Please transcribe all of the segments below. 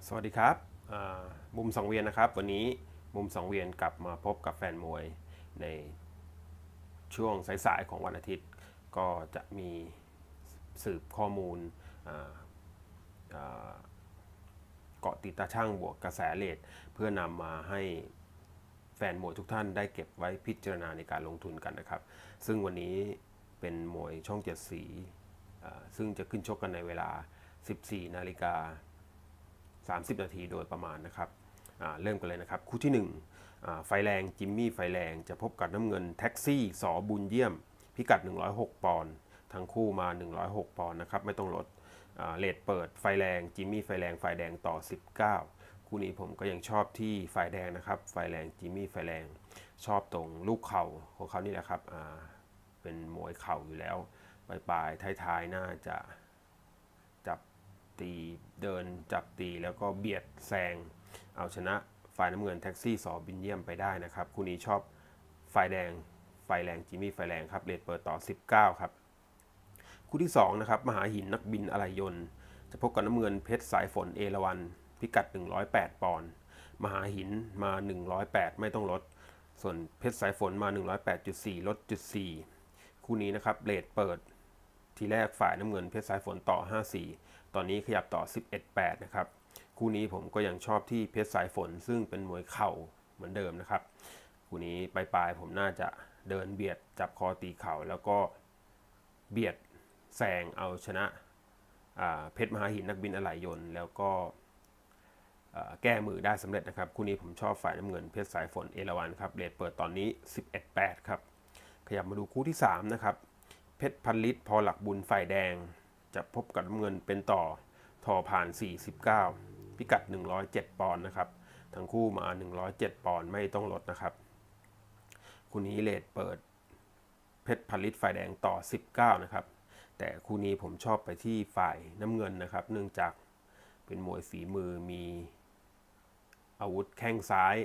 สวัสดีครับมุมสังเวียนนะครับวันนี้มุมสังเวียนกลับมาพบกับแฟนมวยในช่วงสายๆของวันอาทิตย์ก็จะมีสืบข้อมูลเกาะติดตาช่างบวกกระแสเลทเพื่อนำมาให้แฟนมวยทุกท่านได้เก็บไว้พิจารณาในการลงทุนกันนะครับซึ่งวันนี้เป็นมวยช่องเจ็ดสีซึ่งจะขึ้นชกกันในเวลา 14 นาฬิกา 30 นาทีโดยประมาณนะครับเริ่มกันเลยนะครับคู่ที่1ไฟแรงจิมมี่ไฟแรงจะพบกับน้ำเงินแท็กซี่สอบุญเยี่ยมพิกัด106ปอนด์ทั้งคู่มา106ปอนด์นะครับไม่ต้องลดเลทเปิดไฟแรงจิมมี่ไฟแรงฝ่ายแดงต่อ19คู่นี้ผมก็ยังชอบที่ฝ่ายแดงนะครับไฟแรงจิมมี่ไฟแรงชอบตรงลูกเข่าของเขานี่แหละครับเป็นมวยเข่าอยู่แล้วปลายท้ายๆน่าจะจับตีเดินจับตีแล้วก็เบียดแซงเอาชนะฝ่ายน้ำเงินแท็กซี่สอบินเยี่ยมไปได้นะครับคู่นี้ชอบฝ่ายแดงไฟแรงจิมมี่ไฟแรงครับเรทเปิดต่อ19ครับคู่ที่2นะครับมหาหินนักบินอะไหล่ยนต์จะพบกับน้ำเงินเพชรสายฝนเอราวัณพิกัด108ปอนด์มหาหินมา108ไม่ต้องลดส่วนเพชรสายฝนมา108.4ลดจุด4คู่นี้นะครับเรทเปิดทีแรกฝ่ายน้ำเงินเพชรสายฝนต่อ54ตอนนี้ขยับต่อ11-8นะครับคู่นี้ผมก็ยังชอบที่เพชรสายฝนซึ่งเป็นมวยเข่าเหมือนเดิมนะครับคู่นี้ปลายผมน่าจะเดินเบียดจับคอตีเข่าแล้วก็เบียดแซงเอาชนะเพชรมหาหินนักบินอะไหล่ยนต์แล้วก็แก้มือได้สำเร็จนะครับคู่นี้ผมชอบฝ่ายน้ำเงินเพชรสายฝนเอราวัณครับเรทเปิดตอนนี้11-8ครับขยับมาดูคู่ที่3นะครับเพชรพันลิตพอหลักบุญฝ่ายแดงจะพบกับน้ำเงินเป็นต่อทอผ่าน49พิกัด107ปอนด์นะครับทั้งคู่มา107ปอนด์ไม่ต้องลดนะครับคู่นี้เรทเปิดเพชรพันลิตฝ่ายแดงต่อ19นะครับแต่คู่นี้ผมชอบไปที่ฝ่ายน้ำเงินนะครับเนื่องจากเป็นมวยฝีมือมีอาวุธแข้งซ้าย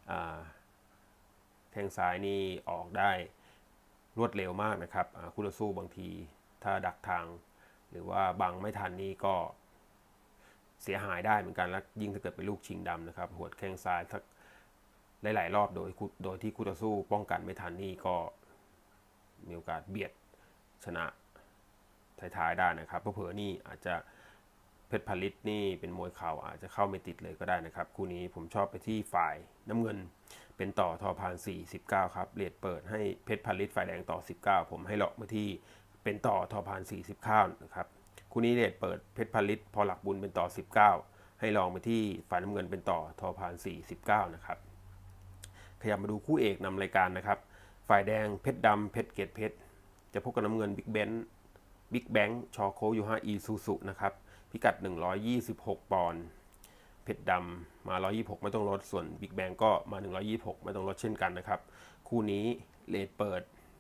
แข้งซ้ายนี่ออกได้รวดเร็วมากนะครับคู่ต่อสู้บางทีถ้าดักทางหรือว่าบังไม่ทันนี่ก็เสียหายได้เหมือนกันและยิ่งถ้าเกิดเป็นลูกชิงดำนะครับหัวแข้งซ้ายสักหลายๆรอบโดยที่คู่ต่อสู้ป้องกันไม่ทันนี่ก็มีโอกาสเบียดชนะท้ายๆได้นะครับเพราะเผื่อนี่อาจจะเพชรผลิตนี่เป็นมวยเข่าอาจจะเข้าไม่ติดเลยก็ได้นะครับคู่นี้ผมชอบไปที่ฝ่ายน้ำเงินเป็นต่อทอพาน49ครับเรทเปิดให้เพชรผลิตฝ่ายแดงต่อ19ผมให้เลาะมาที่เป็นต่อทอพาน49นะครับคู่นี้เรทเปิดเพชรผลิตพอหลักบุญเป็นต่อ19ให้ลองไปที่ฝ่ายน้ำเงินเป็นต่อทอพาน49นะครับขยับมาดูคู่เอกนำรายการนะครับฝ่ายแดงเพชรดำเพชรเกตเพชรจะพบกับน้ำเงินบิ๊กแบงค์ชอโคยูฮาอีซูซุนะครับพิกัด126ปอนด์เพชรดำมา126ไม่ต้องลดส่วนบิ๊กแบงก็มา126ไม่ต้องลดเช่นกันนะครับคู่นี้เรทเปิด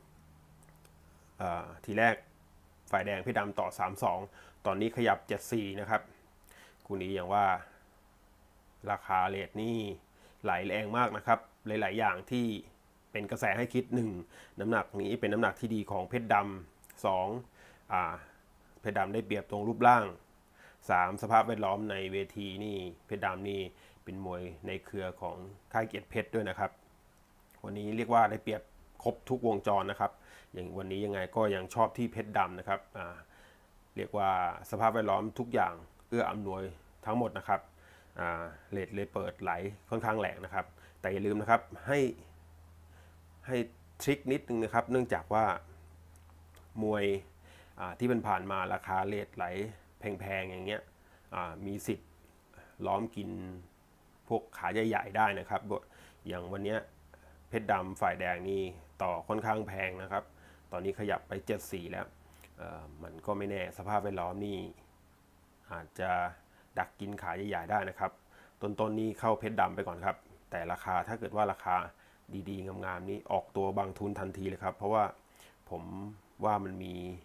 ทีแรกฝ่ายแดงเพชรดำต่อ32ตอนนี้ขยับ74นะครับคู่นี้อย่างว่าราคาเรทนี่ไหลแรงมากนะครับหลายๆอย่างที่เป็นกระแสให้คิด1น้ำหนักนี้เป็นน้ำหนักที่ดีของเพชรดำ2เพชรดำได้เปรียบตรงรูปร่าง3สภาพแวดล้อมในเวทีนี่เพชรดำนี่เป็นมวยในเครือของค่ายเกียรติเพชรด้วยนะครับวันนี้เรียกว่าได้เปรียบครบทุกวงจรนะครับอย่างวันนี้ยังไงก็ยังชอบที่เพชรดำนะครับเรียกว่าสภาพแวดล้อมทุกอย่างเอื้ออำนวยทั้งหมดนะครับเลทเลยเปิดไหลค่อนข้างแรงนะครับแต่อย่าลืมนะครับให้ทริคนิดนึงนะครับเนื่องจากว่ามวยที่เป็นผ่านมาราคาเลทไหลแพงๆอย่างเงี้ยมีสิทธิ์ล้อมกินพวกขาใหญ่ๆได้นะครับอย่างวันนี้เพชรดำฝ่ายแดงนี่ต่อค่อนข้างแพงนะครับตอนนี้ขยับไป74แล้วมันก็ไม่แน่สภาพแวดล้อมนี่อาจจะดักกินขาใหญ่ๆได้นะครับต้นนี้เข้าเพชรดำไปก่อนครับแต่ราคาถ้าเกิดว่าราคาดีๆงามๆนี้ออกตัวบางทุนทันทีเลยครับเพราะว่าผมว่ามัน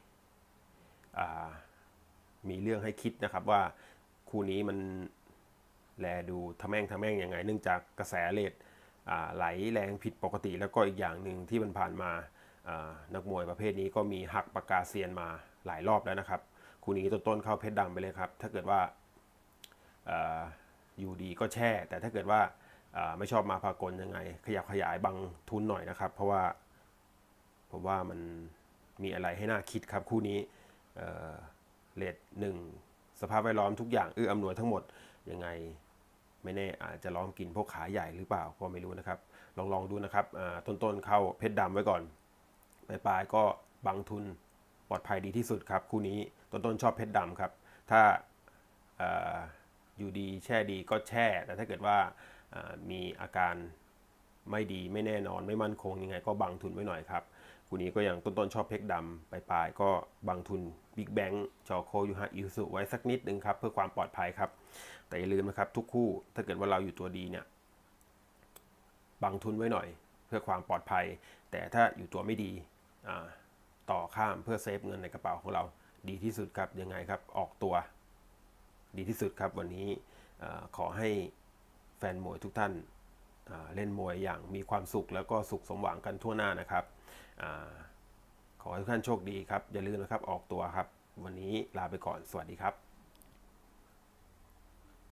มีเรื่องให้คิดนะครับว่าคู่นี้มันแลดูทะแม่งยังไงเนื่องจากกระแสเลทไหลแรงผิดปกติแล้วก็อีกอย่างหนึ่งที่มันผ่านมานักมวยประเภทนี้ก็มีหักปากกาเซียนมาหลายรอบแล้วนะครับคู่นี้ต้นเข้าเพชรดำไปเลยครับถ้าเกิดว่าอยู่ดีก็แช่ แต่ถ้าเกิดว่าไม่ชอบมาพากลยังไงขยับขยายบังทุนหน่อยนะครับเพราะว่าผมว่ามันมีอะไรให้น่าคิดครับคู่นี้เรทหนึ่งสภาพแวดล้อมทุกอย่างอำนวยทั้งหมดยังไงไม่แน่อาจจะล้อมกินพวกขาใหญ่หรือเปล่าก็ไม่รู้นะครับลองดูนะครับต้นเข้าเพชรดำไว้ก่อนปลายก็บังทุนปลอดภัยดีที่สุดครับคู่นี้ต้นชอบเพชรดำครับถ้าอยู่ดีแช่ดีก็แช่แต่ถ้าเกิดว่ามีอาการไม่ดีไม่แน่นอนไม่มั่นคงยังไงก็บังทุนไว้หน่อยครับคู่นี้ก็อย่างต้นชอบเพชรดำปลายก็บังทุนบิ๊กแบงค์จอโคยูฮะอิสุไว้สักนิดนึงครับเพื่อความปลอดภัยครับแต่อย่าลืมนะครับทุกคู่ถ้าเกิดว่าเราอยู่ตัวดีเนี่ยบังทุนไว้หน่อยเพื่อความปลอดภัยแต่ถ้าอยู่ตัวไม่ดีต่อข้ามเพื่อเซฟเงินในกระเป๋าของเราดีที่สุดครับยังไงครับออกตัวดีที่สุดครับวันนี้ขอให้แฟนมวยทุกท่านเล่นมวยอย่างมีความสุขแล้วก็สุขสมหวังกันทั่วหน้านะครับขอให้ทุกท่านโชคดีครับอย่าลืมนะครับออกตัวครับวันนี้ลาไปก่อนสวัสดีครับ